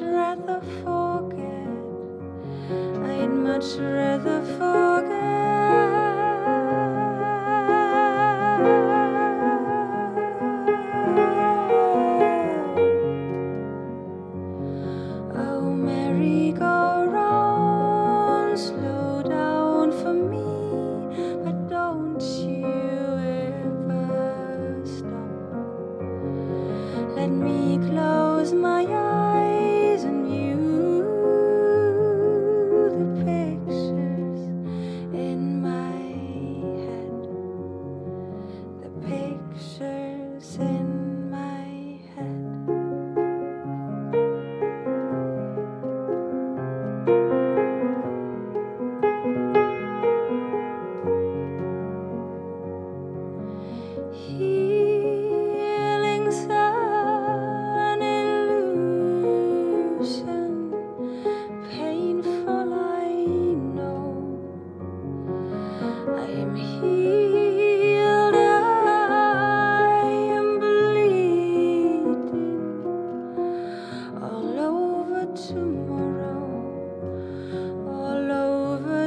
rather forget. I'd much rather forget. Oh, merry-go-round, slow down for me, but don't you ever stop. Let me close my eyes and view the pictures in my head. The pictures in my head. Healing sun illusion, painful I know. I am healed, I am bleeding all over tomorrow, all over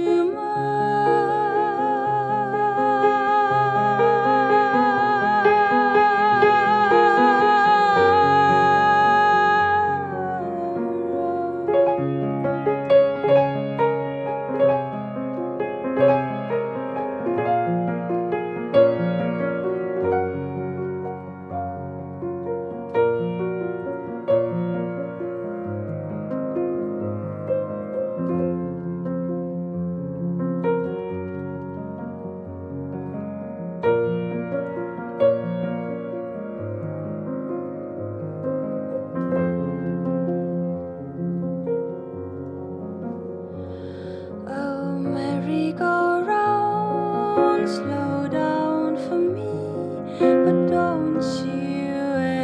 Oh, merry-go-round, slow down for me, but don't you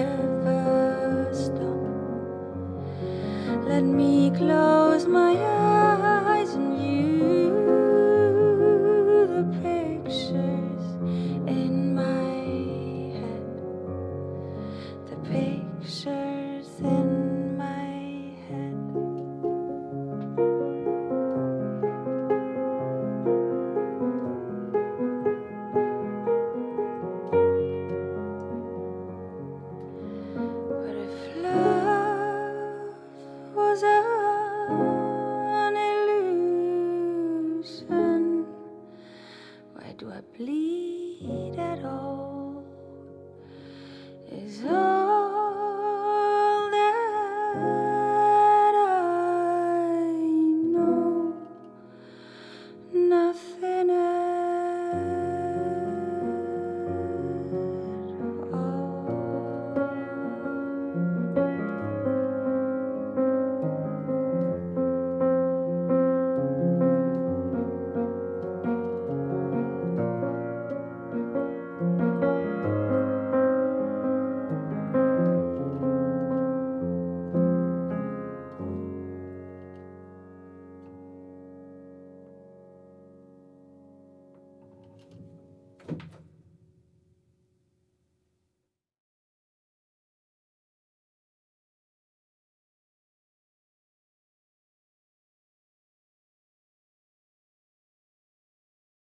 ever stop. Let me close my eyes.